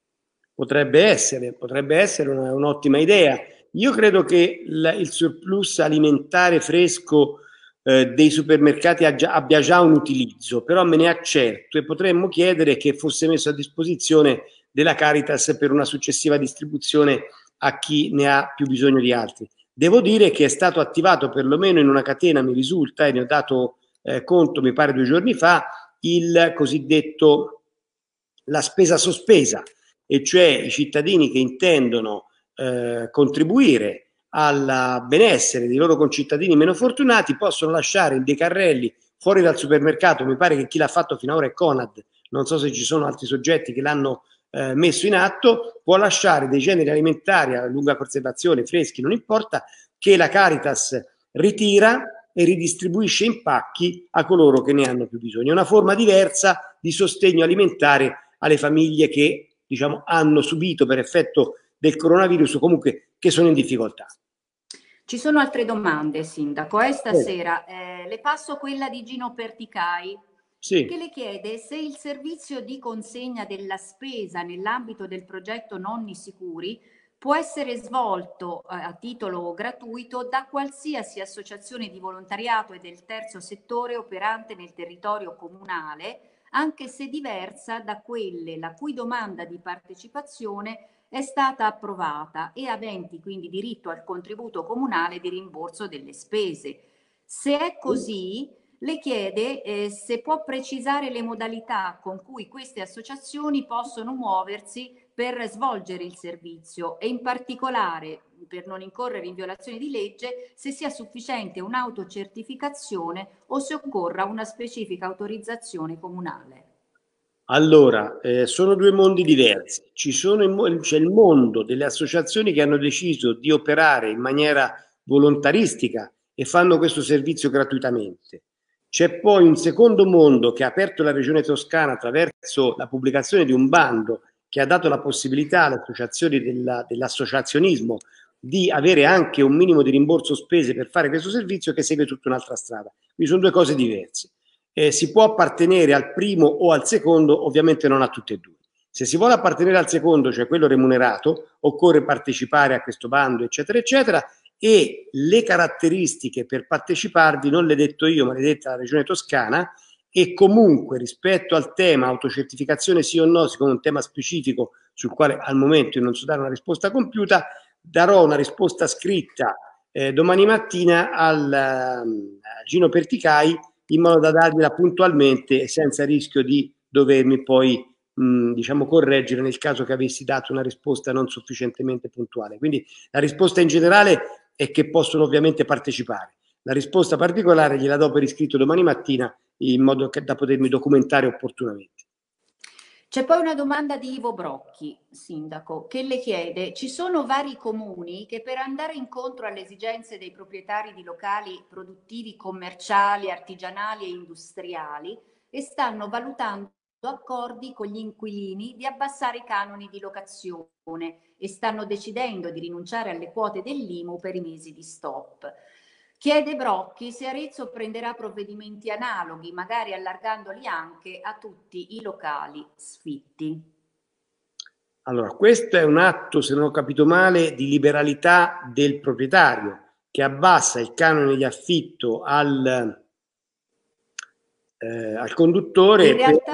Potrebbe essere un'ottima idea. Io credo che il surplus alimentare fresco dei supermercati abbia già un utilizzo, però me ne accerto e potremmo chiedere che fosse messo a disposizione della Caritas per una successiva distribuzione a chi ne ha più bisogno di altri. Devo dire che è stato attivato perlomeno in una catena, mi risulta, e ne ho dato conto, mi pare 2 giorni fa, il cosiddetto la spesa sospesa, e cioè i cittadini che intendono contribuire al benessere dei loro concittadini meno fortunati possono lasciare dei carrelli fuori dal supermercato. Mi pare che chi l'ha fatto fino ad ora è Conad, non so se ci sono altri soggetti che l'hanno messo in atto, può lasciare dei generi alimentari a lunga conservazione, freschi, non importa, che la Caritas ritira e ridistribuisce in pacchi a coloro che ne hanno più bisogno. È una forma diversa di sostegno alimentare alle famiglie che, diciamo, hanno subito per effetto del coronavirus o comunque che sono in difficoltà. Ci sono altre domande, Sindaco. Stasera le passo quella di Gino Perticai, sì, che le chiede se il servizio di consegna della spesa nell'ambito del progetto Nonni Sicuri può essere svolto a titolo gratuito da qualsiasi associazione di volontariato e del terzo settore operante nel territorio comunale, anche se diversa da quelle la cui domanda di partecipazione è stata approvata e aventi quindi diritto al contributo comunale di rimborso delle spese. Se è così, le chiede se può precisare le modalità con cui queste associazioni possono muoversi per svolgere il servizio e in particolare, per non incorrere in violazione di legge, se sia sufficiente un'autocertificazione o se occorra una specifica autorizzazione comunale. Allora, sono 2 mondi diversi. C'è il mondo delle associazioni che hanno deciso di operare in maniera volontaristica e fanno questo servizio gratuitamente. C'è poi un secondo mondo che ha aperto la Regione Toscana attraverso la pubblicazione di un bando che ha dato la possibilità alle associazioni dell'associazionismo di avere anche un minimo di rimborso spese per fare questo servizio, che segue tutta un'altra strada. Quindi sono 2 cose diverse. Si può appartenere al primo o al secondo, ovviamente non a tutte e 2. Se si vuole appartenere al secondo, cioè quello remunerato, occorre partecipare a questo bando, eccetera, eccetera, e le caratteristiche per parteciparvi non le detto io, ma le detta la Regione Toscana, e comunque rispetto al tema autocertificazione sì o no, siccome è un tema specifico sul quale al momento io non so dare una risposta compiuta, darò una risposta scritta domani mattina al Gino Perticai, in modo da dargliela puntualmente e senza rischio di dovermi poi diciamo correggere nel caso che avessi dato una risposta non sufficientemente puntuale. Quindi la risposta in generale è che possono ovviamente partecipare. La risposta particolare gliela do per iscritto domani mattina in modo da potermi documentare opportunamente. C'è poi una domanda di Ivo Brocchi, sindaco, che le chiede: ci sono vari comuni che per andare incontro alle esigenze dei proprietari di locali produttivi, commerciali, artigianali e industriali e stanno valutando accordi con gli inquilini di abbassare i canoni di locazione e stanno decidendo di rinunciare alle quote dell'IMU per i mesi di stop. Chiede Brocchi se Arezzo prenderà provvedimenti analoghi, magari allargandoli anche a tutti i locali sfitti. Allora, questo è un atto, se non ho capito male, di liberalità del proprietario che abbassa il canone di affitto al conduttore.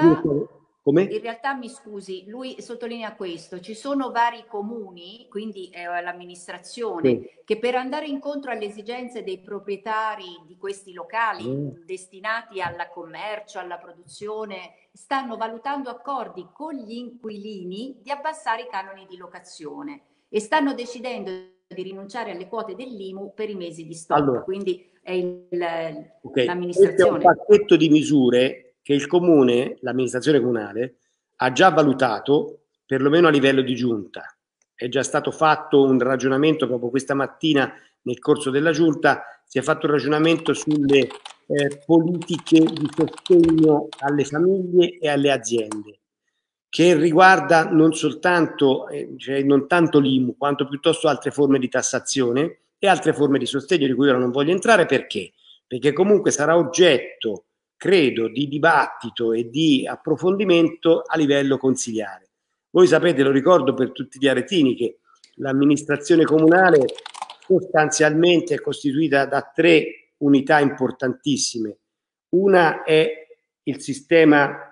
In realtà, mi scusi, lui sottolinea questo: ci sono vari comuni, quindi è l'amministrazione, Sì, che per andare incontro alle esigenze dei proprietari di questi locali destinati al commercio, alla produzione, stanno valutando accordi con gli inquilini di abbassare i canoni di locazione e stanno decidendo di rinunciare alle quote dell'IMU per i mesi di stop. allora, quindi è l'amministrazione. Questo è un pacchetto di misure che il comune, l'amministrazione comunale, ha già valutato, perlomeno a livello di giunta. È già stato fatto un ragionamento proprio questa mattina nel corso della giunta, si è fatto un ragionamento sulle politiche di sostegno alle famiglie e alle aziende, che riguarda non soltanto, cioè non tanto l'IMU, quanto piuttosto altre forme di tassazione e altre forme di sostegno di cui ora non voglio entrare. Perché? Perché comunque sarà oggetto, credo, di dibattito e di approfondimento a livello consiliare. Voi sapete, lo ricordo per tutti gli aretini, che l'amministrazione comunale sostanzialmente è costituita da 3 unità importantissime. Una è il sistema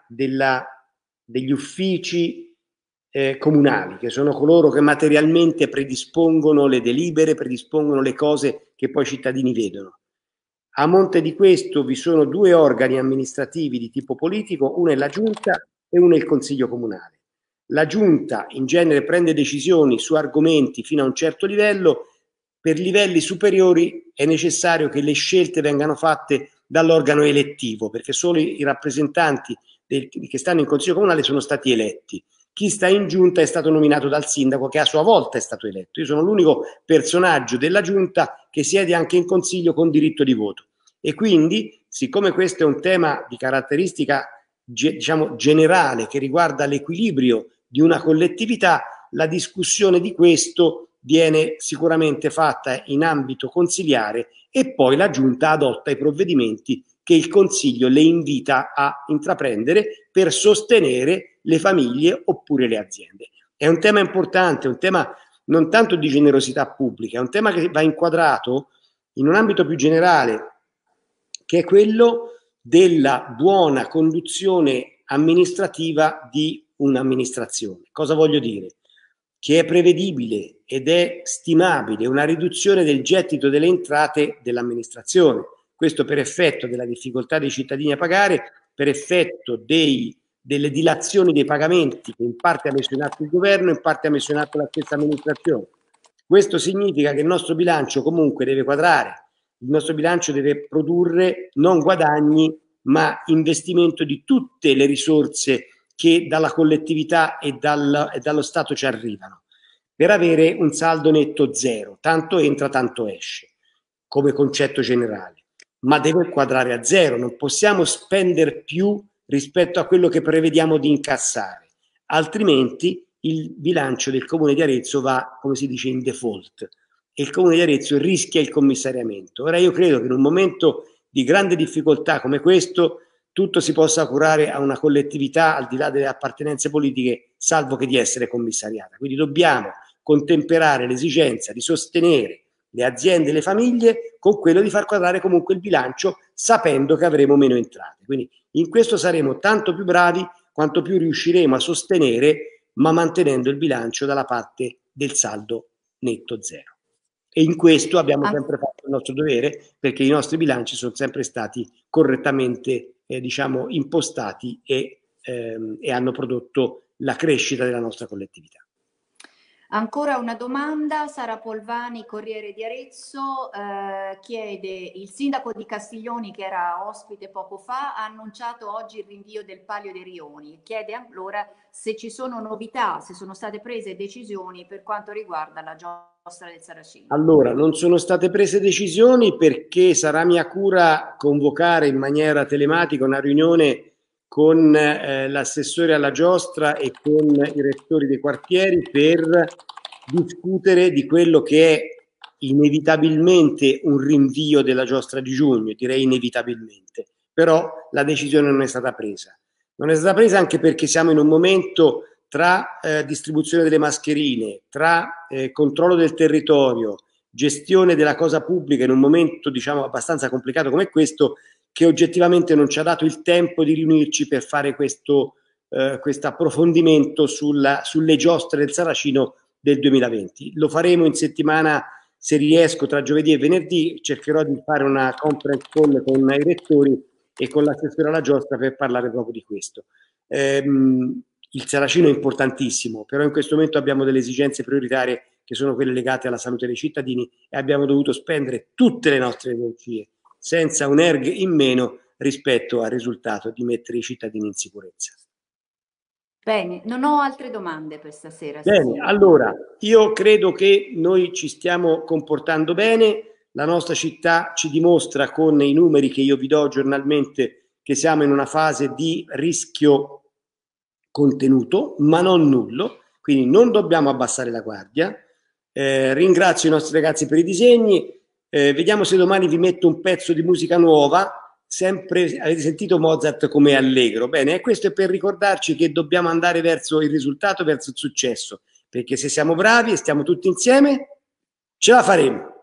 degli uffici comunali, che sono coloro che materialmente predispongono le delibere, predispongono le cose che poi i cittadini vedono. A monte di questo vi sono 2 organi amministrativi di tipo politico, uno è la Giunta e uno è il Consiglio Comunale. La Giunta in genere prende decisioni su argomenti fino a un certo livello. Per livelli superiori è necessario che le scelte vengano fatte dall'organo elettivo, perché solo i rappresentanti che stanno in Consiglio Comunale sono stati eletti. Chi sta in giunta è stato nominato dal sindaco, che a sua volta è stato eletto. Io sono l'unico personaggio della giunta che siede anche in consiglio con diritto di voto. E quindi, siccome questo è un tema di caratteristica diciamo generale, che riguarda l'equilibrio di una collettività, la discussione di questo viene sicuramente fatta in ambito consiliare e poi la giunta adotta i provvedimenti che il Consiglio le invita a intraprendere per sostenere le famiglie oppure le aziende. È un tema importante, è un tema non tanto di generosità pubblica, è un tema che va inquadrato in un ambito più generale, che è quello della buona conduzione amministrativa di un'amministrazione. Cosa voglio dire? Che è prevedibile ed è stimabile una riduzione del gettito delle entrate dell'amministrazione. Questo per effetto della difficoltà dei cittadini a pagare, per effetto delle dilazioni dei pagamenti che in parte ha messo in atto il governo, in parte ha messo in atto la stessa amministrazione. Questo significa che il nostro bilancio comunque deve quadrare, il nostro bilancio deve produrre non guadagni, ma investimento di tutte le risorse che dalla collettività e dallo Stato ci arrivano, per avere un saldo netto zero, tanto entra, tanto esce, come concetto generale. Ma deve quadrare a zero, non possiamo spendere più rispetto a quello che prevediamo di incassare, altrimenti il bilancio del Comune di Arezzo va, come si dice, in default e il Comune di Arezzo rischia il commissariamento. Ora io credo che in un momento di grande difficoltà come questo tutto si possa curare a una collettività al di là delle appartenenze politiche, salvo che di essere commissariata. Quindi dobbiamo contemperare l'esigenza di sostenere le aziende e le famiglie con quello di far quadrare comunque il bilancio, sapendo che avremo meno entrate. Quindi in questo saremo tanto più bravi quanto più riusciremo a sostenere, ma mantenendo il bilancio dalla parte del saldo netto zero. E in questo abbiamo sempre fatto il nostro dovere, perché i nostri bilanci sono sempre stati correttamente diciamo, impostati e hanno prodotto la crescita della nostra collettività. Ancora una domanda, Sara Polvani, Corriere di Arezzo, chiede: il sindaco di Castiglioni, che era ospite poco fa, ha annunciato oggi il rinvio del Palio dei Rioni. Chiede allora se ci sono novità, se sono state prese decisioni per quanto riguarda la giostra del Saracino. Allora, non sono state prese decisioni perché sarà mia cura convocare in maniera telematica una riunione con l'assessore alla giostra e con i rettori dei quartieri per discutere di quello che è inevitabilmente un rinvio della giostra di giugno, direi inevitabilmente, però la decisione non è stata presa. Non è stata presa anche perché siamo in un momento tra distribuzione delle mascherine, tra controllo del territorio, gestione della cosa pubblica in un momento, diciamo, abbastanza complicato come questo, che oggettivamente non ci ha dato il tempo di riunirci per fare questo approfondimento sulle giostre del Saracino del 2020. Lo faremo in settimana, se riesco, tra giovedì e venerdì. Cercherò di fare una conference call con i rettori e con l'assessore alla giostra per parlare proprio di questo. Il Saracino è importantissimo, però in questo momento abbiamo delle esigenze prioritarie che sono quelle legate alla salute dei cittadini e abbiamo dovuto spendere tutte le nostre energie senza un erg in meno rispetto al risultato di mettere i cittadini in sicurezza. Bene, non ho altre domande per stasera. Bene, allora, io credo che noi ci stiamo comportando bene, la nostra città ci dimostra con i numeri che io vi do giornalmente che siamo in una fase di rischio contenuto, ma non nullo, quindi non dobbiamo abbassare la guardia. Ringrazio i nostri ragazzi per i disegni, vediamo se domani vi metto un pezzo di musica nuova. Sempre avete sentito Mozart come allegro. Bene, questo è per ricordarci che dobbiamo andare verso il risultato, verso il successo, perché se siamo bravi e stiamo tutti insieme, ce la faremo.